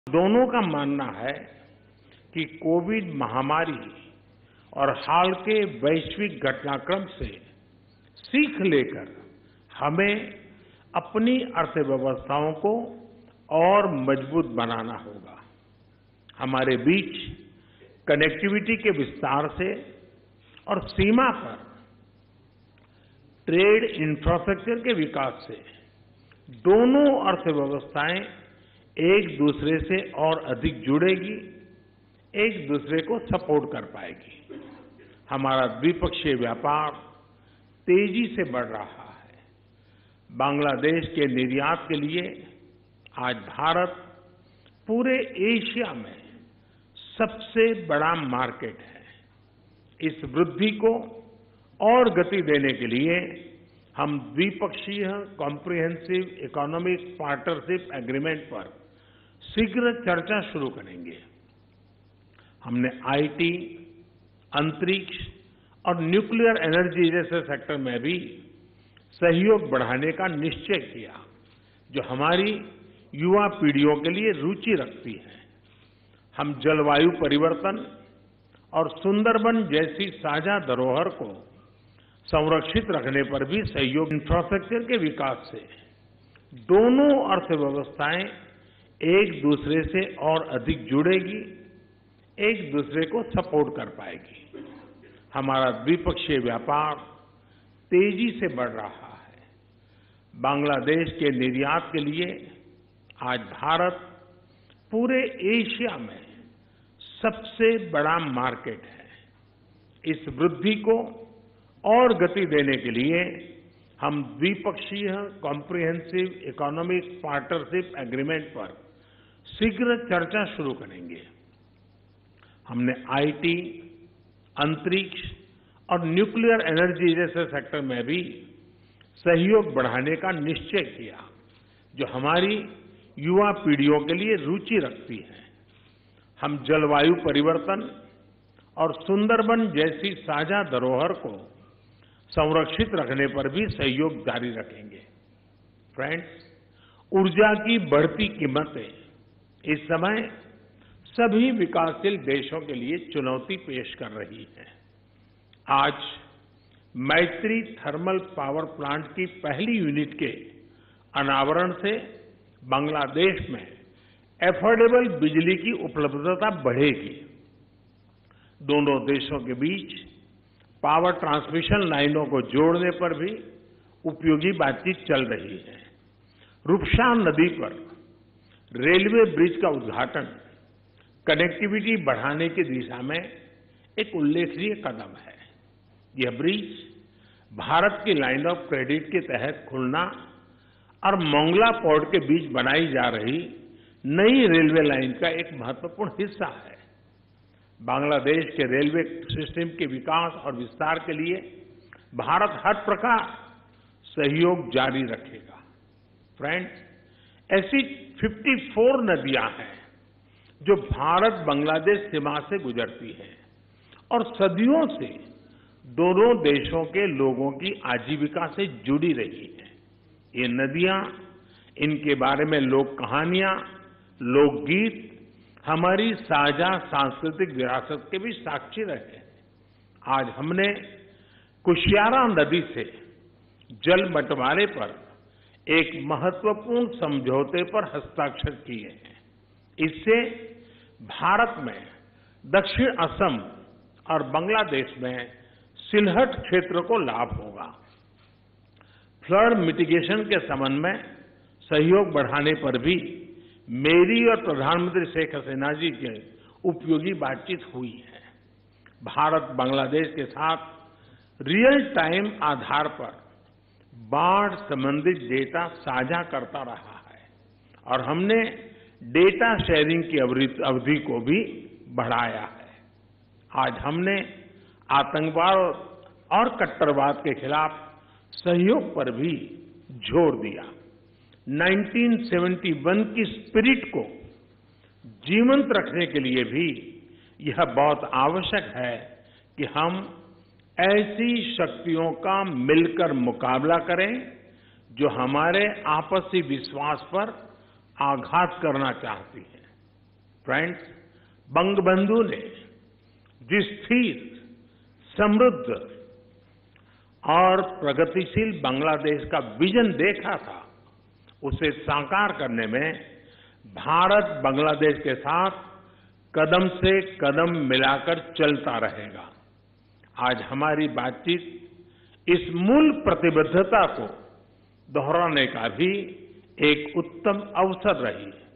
दोनों का मानना है कि कोविड महामारी और हाल के वैश्विक घटनाक्रम से सीख लेकर हमें अपनी अर्थव्यवस्थाओं को और मजबूत बनाना होगा। हमारे बीच कनेक्टिविटी के विस्तार से और सीमा पर ट्रेड इंफ्रास्ट्रक्चर के विकास से दोनों अर्थव्यवस्थाएं एक दूसरे से और अधिक जुड़ेगी, एक दूसरे को सपोर्ट कर पाएगी। हमारा द्विपक्षीय व्यापार तेजी से बढ़ रहा है। बांग्लादेश के निर्यात के लिए आज भारत पूरे एशिया में सबसे बड़ा मार्केट है। इस वृद्धि को और गति देने के लिए हम द्विपक्षीय कॉम्प्रिहेंसिव इकोनॉमिक पार्टनरशिप एग्रीमेंट पर शीघ्र चर्चा शुरू करेंगे। हमने आईटी, अंतरिक्ष और न्यूक्लियर एनर्जी जैसे सेक्टर में भी सहयोग बढ़ाने का निश्चय किया, जो हमारी युवा पीढ़ियों के लिए रुचि रखती है। हम जलवायु परिवर्तन और सुंदरबन जैसी साझा धरोहर को संरक्षित रखने पर भी सहयोग। इंफ्रास्ट्रक्चर के विकास से दोनों अर्थव्यवस्थाएं एक दूसरे से और अधिक जुड़ेगी, एक दूसरे को सपोर्ट कर पाएगी। हमारा द्विपक्षीय व्यापार तेजी से बढ़ रहा है। बांग्लादेश के निर्यात के लिए आज भारत पूरे एशिया में सबसे बड़ा मार्केट है। इस वृद्धि को और गति देने के लिए हम द्विपक्षीय कॉम्प्रिहेंसिव इकोनॉमिक पार्टनरशिप एग्रीमेंट पर शीघ्र चर्चा शुरू करेंगे। हमने आईटी, अंतरिक्ष और न्यूक्लियर एनर्जी जैसे सेक्टर में भी सहयोग बढ़ाने का निश्चय किया, जो हमारी युवा पीढ़ियों के लिए रुचि रखती है। हम जलवायु परिवर्तन और सुंदरबन जैसी साझा धरोहर को संरक्षित रखने पर भी सहयोग जारी रखेंगे। फ्रेंड्स, ऊर्जा की बढ़ती कीमतें इस समय सभी विकासशील देशों के लिए चुनौती पेश कर रही हैं। आज मैत्री थर्मल पावर प्लांट की पहली यूनिट के अनावरण से बांग्लादेश में एफोर्डेबल बिजली की उपलब्धता बढ़ेगी। दोनों देशों के बीच पावर ट्रांसमिशन लाइनों को जोड़ने पर भी उपयोगी बातचीत चल रही है। रूपसा नदी पर रेलवे ब्रिज का उद्घाटन कनेक्टिविटी बढ़ाने की दिशा में एक उल्लेखनीय कदम है। यह ब्रिज भारत की लाइन ऑफ क्रेडिट के तहत खुलना और मोंगला पोर्ट के बीच बनाई जा रही नई रेलवे लाइन का एक महत्वपूर्ण हिस्सा है। बांग्लादेश के रेलवे सिस्टम के विकास और विस्तार के लिए भारत हर प्रकार सहयोग जारी रखेगा। फ्रेंड्स, ऐसी 54 नदियां हैं जो भारत बांग्लादेश सीमा से गुजरती हैं और सदियों से दोनों देशों के लोगों की आजीविका से जुड़ी रही हैं। ये नदियां, इनके बारे में लोक कहानियां, लोकगीत हमारी साझा सांस्कृतिक विरासत के भी साक्षी रहे हैं। आज हमने कुशियारा नदी से जल बंटवारे पर एक महत्वपूर्ण समझौते पर हस्ताक्षर किए हैं। इससे भारत में दक्षिण असम और बांग्लादेश में सिलहट क्षेत्र को लाभ होगा। फ्लड मिटिगेशन के संबंध में सहयोग बढ़ाने पर भी मेरी और प्रधानमंत्री शेख हसीना जी की उपयोगी बातचीत हुई है। भारत बांग्लादेश के साथ रियल टाइम आधार पर बाढ़ संबंधित डेटा साझा करता रहा है और हमने डेटा शेयरिंग की अवधि को भी बढ़ाया है। आज हमने आतंकवाद और कट्टरवाद के खिलाफ सहयोग पर भी जोर दिया। 1971 की स्पिरिट को जीवंत रखने के लिए भी यह बहुत आवश्यक है कि हम ऐसी शक्तियों का मिलकर मुकाबला करें जो हमारे आपसी विश्वास पर आघात करना चाहती हैं। फ्रेंड्स, बंगबंधु ने जिस स्थिर, समृद्ध और प्रगतिशील बांग्लादेश का विजन देखा था, उसे साकार करने में भारत बांग्लादेश के साथ कदम से कदम मिलाकर चलता रहेगा। आज हमारी बातचीत इस मूल प्रतिबद्धता को दोहराने का भी एक उत्तम अवसर रही है।